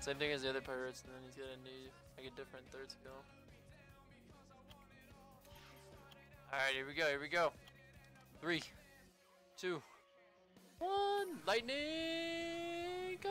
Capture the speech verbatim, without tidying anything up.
Same thing as the other pirates, and then he's gonna need like a different third skill. Alright, here we go, here we go. Three, two, one, lightning!